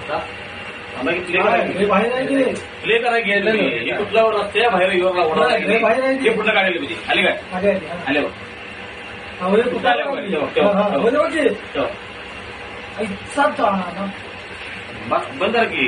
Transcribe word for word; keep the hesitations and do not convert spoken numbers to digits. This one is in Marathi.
प्ले करा प्ले करा गेलं हे कुठल्यावर रस्ते बाहेर येऊन हे पुढलं काढले पाहिजे आले काय आले बघ बंद की